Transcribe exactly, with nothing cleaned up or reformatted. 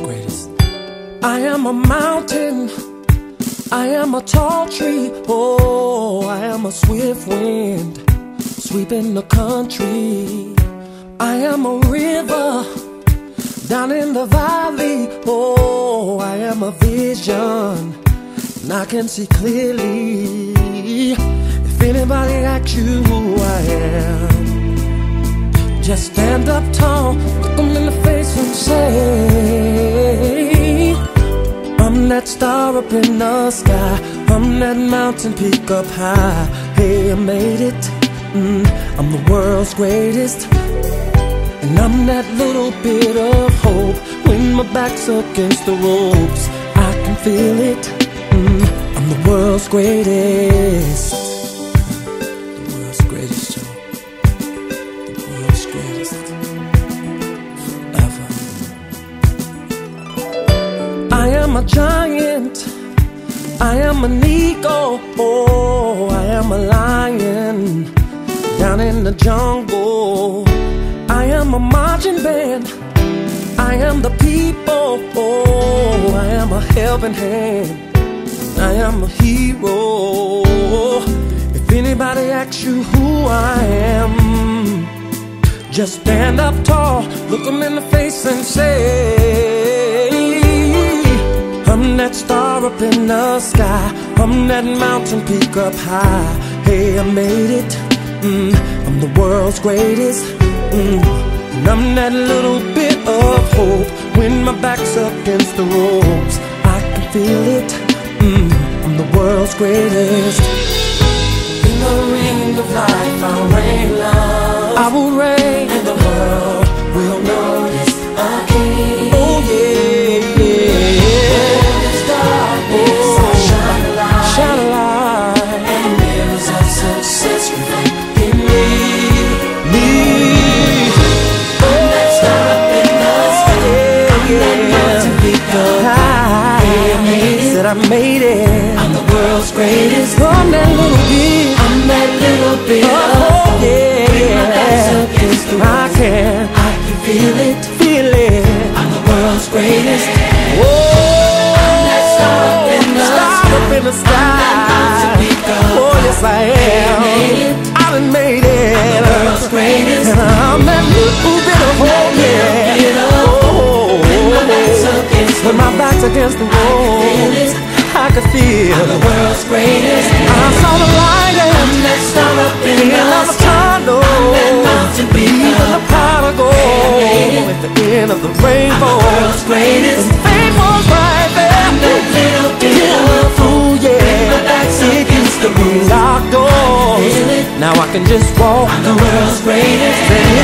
greatest. I am a mountain, I am a tall tree, oh, I am a swift wind sweeping the country. I am a river down in the valley, oh, I am a vision and I can see clearly. If anybody asks you who I am, just stand up tall, look them in the face and say, I'm that star up in the sky, I'm that mountain peak up high. Hey, I made it, mm, I'm the world's greatest. And I'm that little bit of hope when my back's against the ropes. I can feel it, mm, I'm the world's greatest. The world's greatest, Joe. The world's greatest. Forever. I am a giant, I am an eagle, oh, I am a lion down in the jungle. I am a marching band, I am the people, oh, I am a helping hand, I am a hero. If anybody asks you who I am, just stand up tall, look them in the face and say, I'm that star up in the sky, I'm that mountain peak up high. Hey, I made it, mm, I'm the world's greatest. Mm, and I'm that little bit of hope when my back's against the ropes. I can feel it, mm, I'm the world's greatest. In the ring of life I'll reign love, I will reign, and the world will notice a king. Oh yeah, yeah. In this darkness oh, I'll shine a light, shine a light, and mirrors of success reflect in me, me. I made it, I'm the world's greatest. I'm that little bit, I'm that little bit oh, of yeah, yeah. I can, I can feel it, feel it. I'm the world's greatest. Whoa, I'm that star up in the star sky, up in the sky. Oh yes I am, I done made it. I'm the world's greatest. And I'm that little bit of hope, yeah. Oh, when my back's against the wall, I could feel I'm the world's greatest. I saw the light and I'm that star up in the tunnel. I'm that mountain peak, even the prodigal at the end of the rainbow. I'm the world's greatest. And fate was right there. I'm that little bit of fool, yeah. My back's against the locked doors. Now I can just walk. I'm the world's greatest.